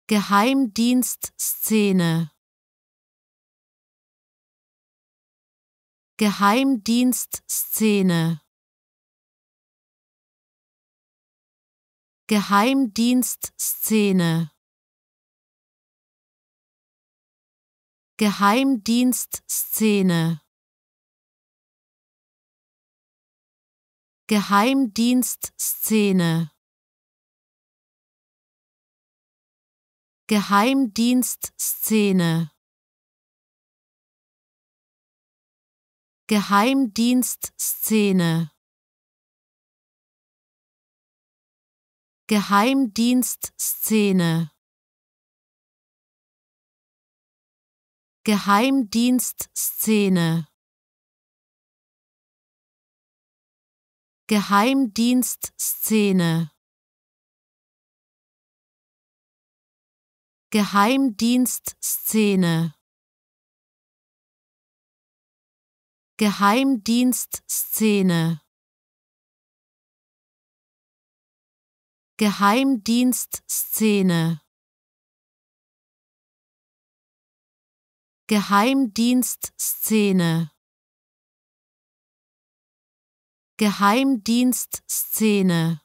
Geheimdienstszene. Geheimdienstszene. Geheimdienstszene. Geheimdienstszene. Geheimdienstszene. Geheimdienstszene. Geheimdienstszene. Geheimdienstszene. Geheimdienstszene. Geheimdienstszene. Geheimdienstszene. Geheimdienstszene. Geheimdienstszene. Geheimdienstszene. Geheimdienstszene.